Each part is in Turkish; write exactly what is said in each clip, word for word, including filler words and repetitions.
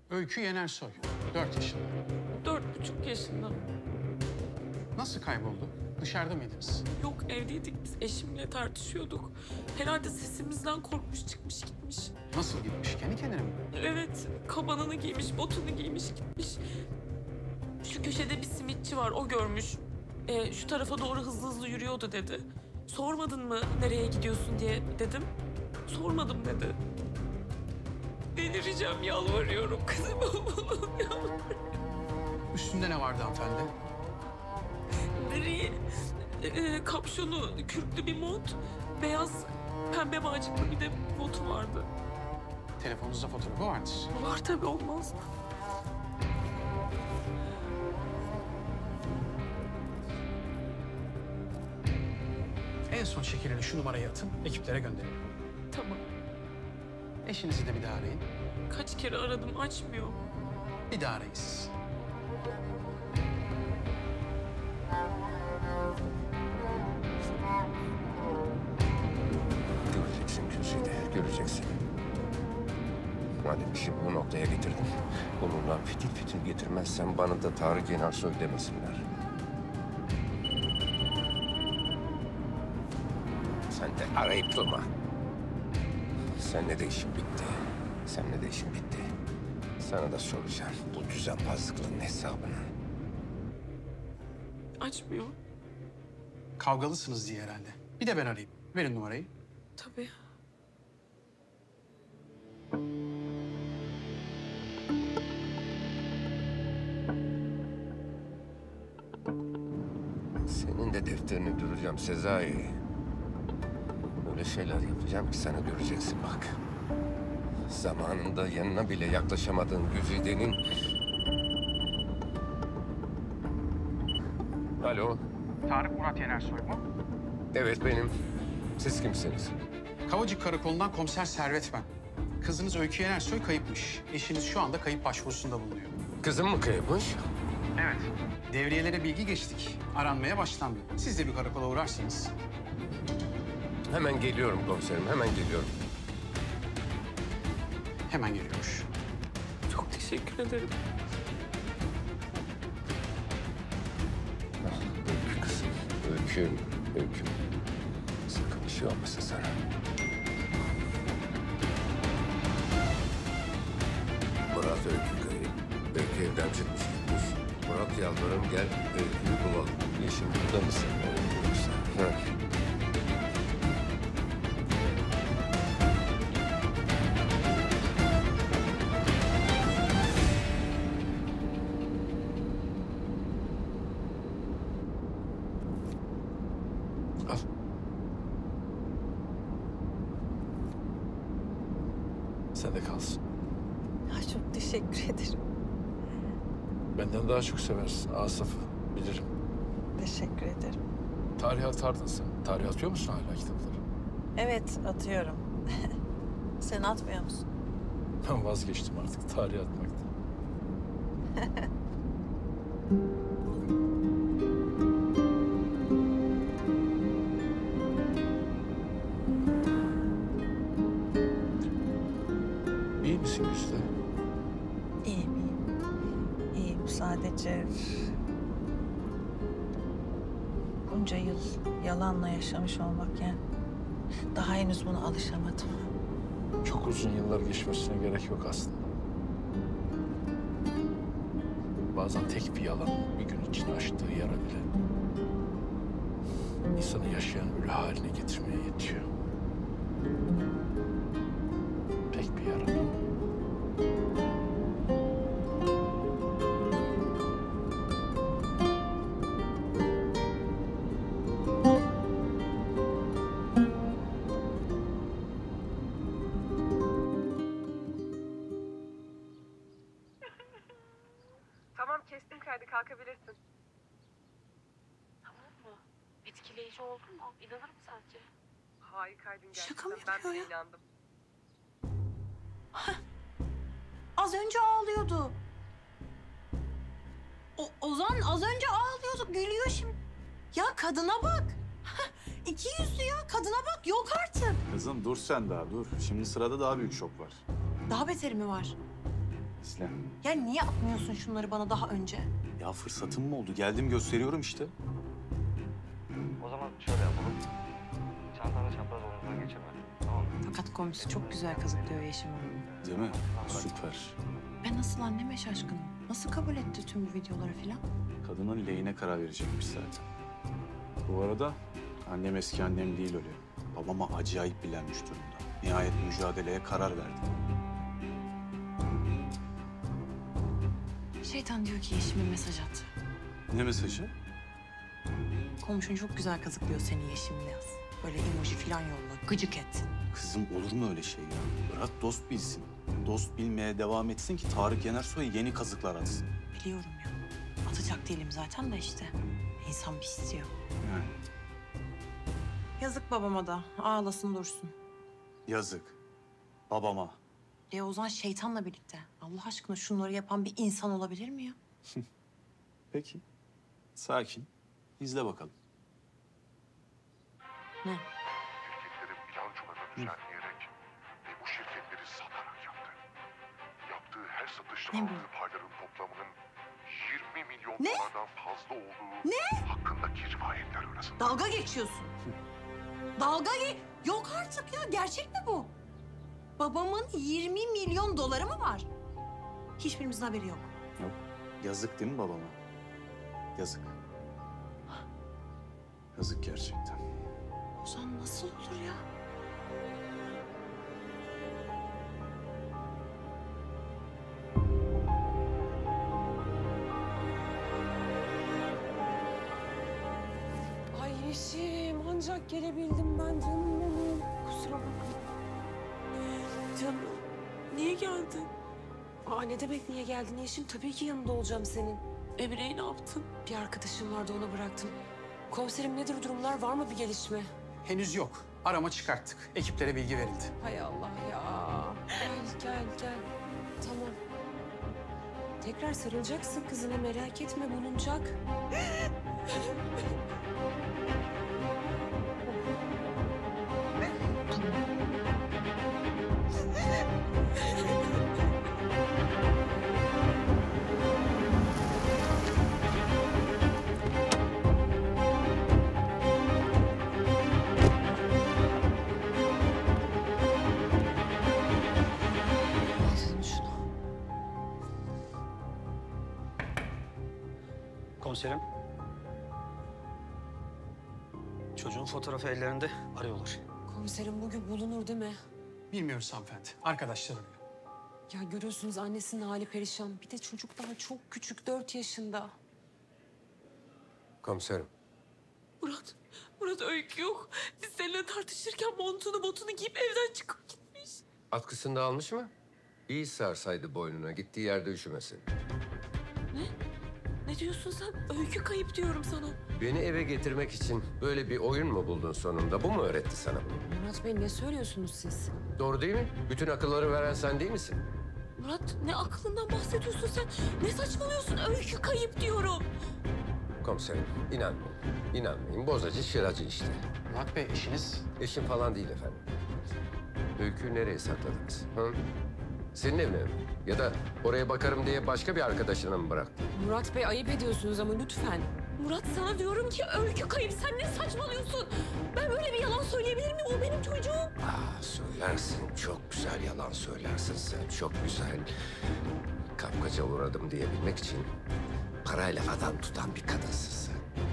Öykü Yenersoy, dört yaşında. Dört buçuk yaşında. Nasıl kayboldu? Dışarıda mıydınız? Yok, evdeydik biz. Eşimle tartışıyorduk. Herhalde sesimizden korkmuş, çıkmış gitmiş. Nasıl gitmiş? Kendi kendine mi? Evet, kabanını giymiş, botunu giymiş gitmiş. Şu köşede bir simitçi var, o görmüş. Ee, şu tarafa doğru hızlı hızlı yürüyordu dedi. Sormadın mı nereye gidiyorsun diye dedim. Sormadım dedi. Delireceğim, yalvarıyorum kızım. Yalvarıyorum. Üstünde ne vardı hanımefendi? Gri, e, kapşonu kürklü bir mont, beyaz pembe bağcıklı bir de botu vardı. Telefonunuzda fotoğrafı vardır. Var tabii, olmaz mı? En son şekerini şu numaraya atın, ekiplere gönderin. Tamam. Eşinizi de bir daha arayın. Kaç kere aradım, açmıyor. Bir daha arayın siz. Göreceksin Güzide, göreceksin. Madem işi bu noktaya getirdin, onunla fitil fitil getirmezsen bana da Tarık Yenersoy demesinler. Sen de arayıp durma. Seninle de işim bitti. Seninle de işim bitti. Sana da soracağım bu düzenbazlıkların hesabını. Açmıyor. Kavgalısınız diye herhalde. Bir de ben arayayım. Verin numarayı. Tabii. Senin de defterini duracağım Sezai. Öyle şeyler yapacağım ki sana göreceksin bak. Zamanında yanına bile yaklaşamadığın Güzide'nin... Alo. Tarık Murat Yenersoy mu? Evet benim. Siz kimsiniz? Kavacık Karakolu'ndan komiser Servet ben. Kızınız Öykü Yenersoy kayıpmış. Eşiniz şu anda kayıp başvurusunda bulunuyor. Kızım mı kayıpmış? Evet. Devriyelere bilgi geçtik. Aranmaya başlandı. Siz de bir karakola uğrarsanız. Hemen geliyorum komiserim, hemen geliyorum. Hemen geliyormuş. Çok teşekkür ederim. Ah, öykü kızım, öyküm, öyküm. Sakın bir şey olmasın sana. Murat öykü kayıp. Öykü evden çıkmış gitmiş. Murat yalvarırım gel öyküyü bulalım. Yeşim burada mısın? Öykü yoksa. Ha. Al. Sen de kalsın. Ya çok teşekkür ederim. Benden daha çok seversin Asaf'ı. Bilirim. Teşekkür ederim. Tarih atardın sen. Tarih atıyor musun hala kitapları? Evet, atıyorum. Sen atmıyor musun? Ben vazgeçtim artık tarih atmaktan. İyi misin Güzide? İyiyim, iyiyim. İyiyim, sadece... Bunca yıl yalanla yaşamış olmak yani. Daha henüz buna alışamadım. Çok uzun yıllar geçmesine gerek yok aslında. Bazen tek bir yalan bir gün için açtığı yara bile insanı yaşayan ölü haline getirmeye yetiyor. Tek bir yara. Tamam, kestim kaydı, kalkabilirsin. Tamam mı? Etkileyici oldu mu? İnanır mı sence? Harikaydın gerçekten. Şaka mı Ben yapıyor de ya? inandım. Az önce ağlıyordu. O, Ozan az önce ağlıyordu, gülüyor şimdi. Ya kadına bak. İki yüzlü ya, kadına bak, yok artık. Kızım dur sen daha dur. Şimdi sırada daha büyük şok var. Daha beteri mi var? İzle. Ya niye atmıyorsun şunları bana daha önce? Ya fırsatım mı oldu? Geldim gösteriyorum işte. O zaman şöyle yapalım. Çantanı çapraz omuzdan geçirme. Tamam mı? Fakat komşusu çok güzel kazıklıyor Yeşim Hanım'ı. Değil mi? Süper. Ben nasıl anneme şaşkınım. Nasıl kabul etti tüm bu videoları filan? Kadının lehine karar verecekmiş zaten. Bu arada annem eski annem değil öyle. Babama acayip bilenmiş durumda. Nihayet mücadeleye karar verdi. Şeytan diyor ki Yeşim'e mesaj at. Ne mesajı? Komşun çok güzel kazıklıyor seni Yeşim'le yaz. Böyle emoji filan yolla, gıcık et. Kızım olur mu öyle şey ya? Bırak dost bilsin. Dost bilmeye devam etsin ki Tarık Yenersoy yeni kazıklar atsın. Biliyorum ya. Atacak değilim zaten de işte. İnsan bir istiyor. Yani Yazık babama da. Ağlasın dursun. yazık. Babama. E Ozan şeytanla birlikte. Allah aşkına şunları yapan bir insan olabilir mi ya? Peki. Sakin. İzle bakalım. Ne? Şirketleri bilançolarını düzenleyerek ve bu şirketleri satarak yaptı. Yaptığı her satışta Ne bu? aldığı payların toplamının yirmi milyon Ne? dolardan fazla olduğu hakkındaki rivayetler arasında. Dalga geçiyorsun. Dalga ge... Yok artık ya. Gerçek mi bu? Babamın yirmi milyon doları mı var? Hiçbirimizin haberi yok. Yok. Yazık değil mi babama? Yazık. Yazık gerçekten. Ozan nasıl olur ya? Ay Yeşim, ancak gelebildim ben canım benim. Kusura bakma. Canım, niye geldin? Aa, ne demek niye geldin Yeşim? Tabii ki yanında olacağım senin. Emre'yi ne yaptın? Bir arkadaşım vardı ona bıraktım. Komiserim nedir durumlar? Var mı bir gelişme? Henüz yok. Arama çıkarttık. Ekiplere bilgi verildi. Hay Allah ya. Gel gel gel. Tamam. Tekrar sarılacaksın kızına merak etme bulunacak. Al şunu. Komiserim. Çocuğun fotoğrafı ellerinde arıyorlar. Komiserim bugün bulunur değil mi? Bilmiyoruz hanımefendi. Arkadaşlar arıyor. Ya görüyorsunuz annesinin hali perişan. Bir de çocuk daha çok küçük, dört yaşında. Komiserim. Murat, Murat öykü yok. Biz seninle tartışırken montunu botunu giyip evden çıkıp gitmiş. Atkısını da almış mı? İyi sarsaydı boynuna. Gittiği yerde üşümesin. Ne diyorsun sen? Öykü kayıp diyorum sana. Beni eve getirmek için böyle bir oyun mu buldun sonunda? Bu mu öğretti sana bunu? Murat Bey ne söylüyorsunuz siz? Doğru değil mi? Bütün akılları veren sen değil misin? Murat ne aklından bahsediyorsun sen? Ne saçmalıyorsun? Öykü kayıp diyorum. Komiserim, inanmayın. İnanmayın. Bozacı, şıracı işte. Murat Bey eşiniz Eşim falan değil efendim. Öyküyü nereye sakladınız? Hı? Senin evine mi? Ya da oraya bakarım diye başka bir arkadaşına mı bıraktın? Murat Bey ayıp ediyorsunuz ama lütfen. Murat sana diyorum ki öykü kayıp. Sen ne saçmalıyorsun? Ben böyle bir yalan söyleyebilir miyim? O benim çocuğum. Aa, söylersin. Çok güzel yalan söylersin sen. Çok güzel. Kapkaca uğradım diyebilmek için parayla adam tutan bir kadınsın sen.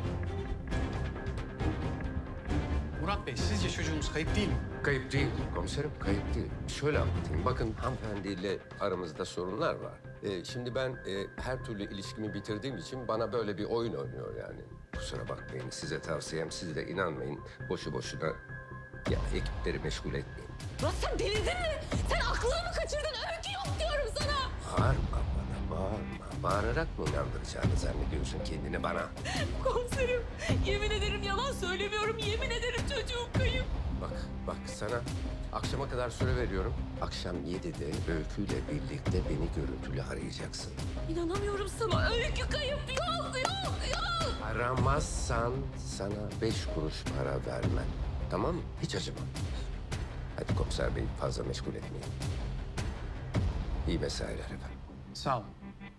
Murat Bey sizce çocuğumuz kayıp değil mi? Kayıp değil komiserim, kayıp değil. Şöyle anlatayım. Bakın hanımefendiyle aramızda sorunlar var. Ee, şimdi ben e, her türlü ilişkimi bitirdiğim için bana böyle bir oyun oynuyor yani. Kusura bakmayın. Size tavsiyem, siz de inanmayın. Boşu boşuna ya ekipleri meşgul etmeyin. Murat sen delirdin mi? Sen aklını mı kaçırdın? Öykü yok diyorum sana. Bağırma bana, bağırma. Bağırarak mı inandıracağını zannediyorsun kendini bana? Komiserim yemin ederim yalan söylemiyorum. Yemin ederim çocuğum kayıp. Bak, bak sana akşama kadar süre veriyorum. Akşam yedide Öykü'yle birlikte beni görüntülü arayacaksın. İnanamıyorum sana. Öykü kayıp. Yok yok yok. Aramazsan sana beş kuruş para vermem. Tamam mı? Hiç acımam. Hadi komiser bey fazla meşgul etmeyin. İyi mesailer efendim. Sağ olun.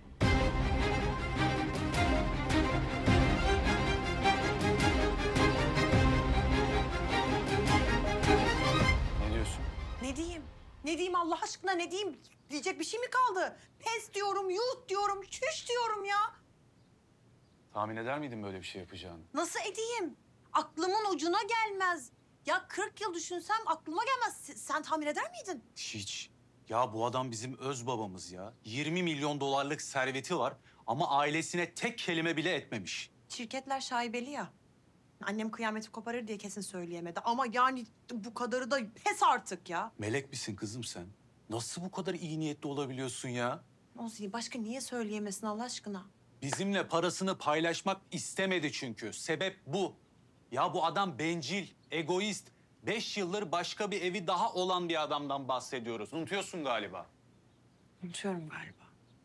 Ne diyorsun? Ne diyeyim? Ne diyeyim Allah aşkına ne diyeyim? Diyecek bir şey mi kaldı? Pes diyorum, yuh diyorum, çüş diyorum ya. Tahmin eder miydin böyle bir şey yapacağını? Nasıl edeyim? Aklımın ucuna gelmez. Ya kırk yıl düşünsem aklıma gelmez. S- Sen tahmin eder miydin? Hiç. Ya bu adam bizim öz babamız ya. yirmi milyon dolarlık serveti var ama ailesine tek kelime bile etmemiş. Şirketler şaibeli ya. Annem kıyameti koparır diye kesin söyleyemedi. Ama yani bu kadarı da pes artık ya. Melek misin kızım sen? Nasıl bu kadar iyi niyetli olabiliyorsun ya? Olsun başka niye söyleyemesin Allah aşkına? Bizimle parasını paylaşmak istemedi çünkü. Sebep bu. Ya bu adam bencil, egoist. Beş yıldır başka bir evi daha olan bir adamdan bahsediyoruz. Unutuyorsun galiba. Unutuyorum galiba.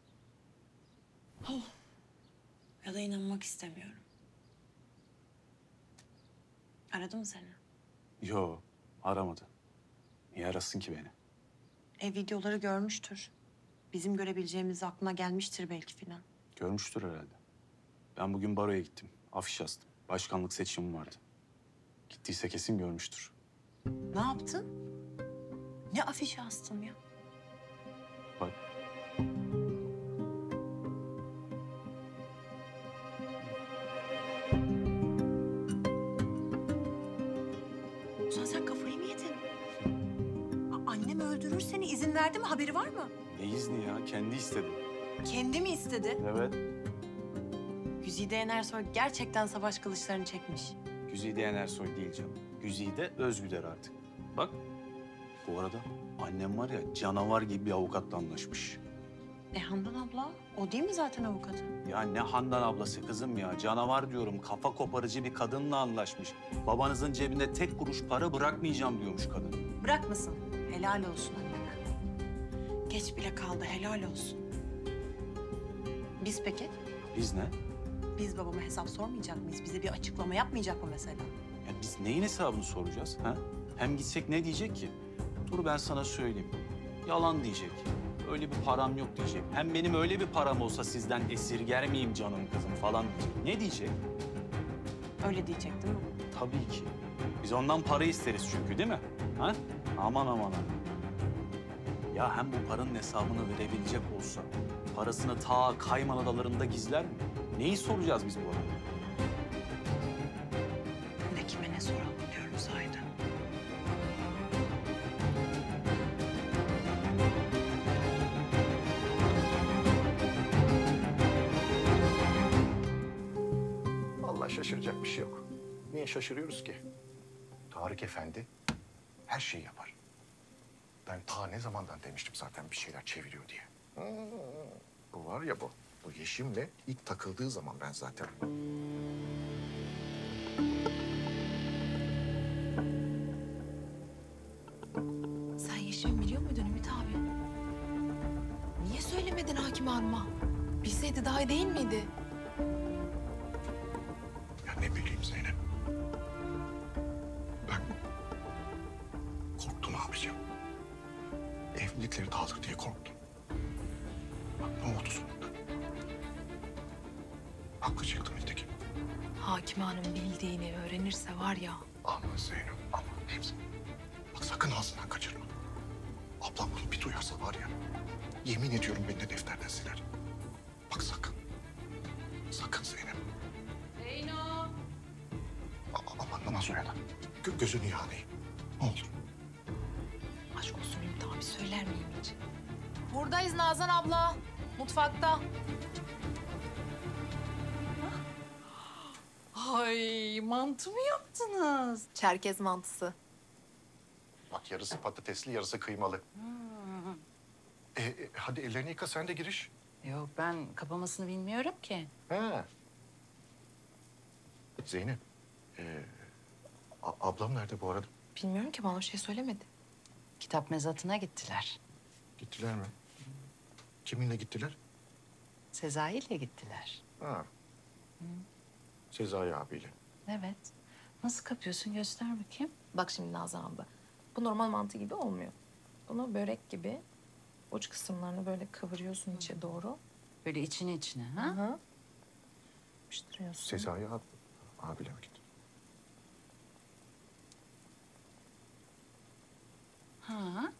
Oh. Ya da inanmak istemiyorum. Aradı mı seni? Yo, aramadı. Niye arasın ki beni? Ev videoları görmüştür. Bizim görebileceğimiz aklına gelmiştir belki filan. Görmüştür herhalde. Ben bugün baroya gittim. Afiş astım. Başkanlık seçimim vardı. Gittiyse kesin görmüştür. Ne yaptın? Ne afişi astın ya? Bak. Ozan sen kafayı mı yedin? A- annem öldürür seni. İzin verdi mi? Haberi var mı? Ne izni ya? Kendi istedi. Kendi mi istedi? Evet. Güzide Enersoy gerçekten savaş kılıçlarını çekmiş. Güzide Enersoy değil canım. Güzide Özgüder artık. Bak. Bu arada annem var ya canavar gibi bir avukatla anlaşmış. E Handan abla, o değil mi zaten avukatı? Ya ne Handan ablası kızım ya. Canavar diyorum. Kafa koparıcı bir kadınla anlaşmış. Babanızın cebinde tek kuruş para bırakmayacağım diyormuş kadın. Bırakmasın. Helal olsun anneme. Geç bile kaldı, helal olsun. Biz peki? Biz ne? Biz babama hesap sormayacak mıyız? Bize bir açıklama yapmayacak mı mesela? Ya biz neyin hesabını soracağız ha? Hem gitsek ne diyecek ki? Dur ben sana söyleyeyim. Yalan diyecek. Öyle bir param yok diyecek. Hem benim öyle bir param olsa sizden esirger miyim canım kızım falan diyecek. Ne diyecek? Öyle diyecek değil mi? Tabii ki. Biz ondan para isteriz çünkü değil mi? Ha? Aman aman aman. Ya hem bu paranın hesabını verebilecek olsa parasını ta Kayman Adaları'nda gizler mi? Neyi soracağız biz bu arada? Ne kime ne soralım diyorum sahiden. Vallahi şaşıracak bir şey yok. Niye şaşırıyoruz ki? Tarık Efendi her şeyi yapar. Ben ta ne zamandan demiştim zaten bir şeyler çeviriyor diye. Hmm, bu var ya bu. Bu Yeşim'le ilk takıldığı zaman ben zaten... Sen Yeşim'i biliyor muydun Ümit abi? Niye söylemedin Hakim Hanım'a? Bilseydi daha iyi değil miydi? Ya ne bileyim Zeynep. Ben korktum abicim. Evlilikleri dağılır diye korktum. Bak ne oldu sonunda? Haklı çıktım Nitekim. Hakim Hanım bildiğini öğrenirse var ya. Aman Zeynep, aman diyeyim sana. Bak sakın ağzından kaçırma. Ablam bunu bir duyarsa var ya... yemin ediyorum beni de defterden siler. Bak sakın. Sakın Zeynep. Zeyno. A- aman aman Züleyha. Gö gözünü yağlayayım. Ne olur. Aşk olsun Ümit abi söyler miyim hiç? Buradayız Nazan abla. Mutfakta. Ay mantı mı yaptınız? Çerkez mantısı. Bak yarısı patatesli, yarısı kıymalı. E, e, hadi ellerini yıka, sen de giriş. Yok ben kapamasını bilmiyorum ki. He. Zeynep, e, a- ablam nerede bu arada? Bilmiyorum ki bana bir şey söylemedi. Kitap mezatına gittiler. Gittiler mi? Kiminle gittiler? Sezai ile gittiler. Ha. Sezai abiyle. Evet. Nasıl kapıyorsun göster bakayım. Bak şimdi Nazan abla. Bu normal mantı gibi olmuyor. Bunu börek gibi uç kısımlarını böyle kıvırıyorsun içe doğru. Böyle içine içine ha? Hı hı. Yapıştırıyorsun. Sezai abi, abiyle mi gitti? Ha.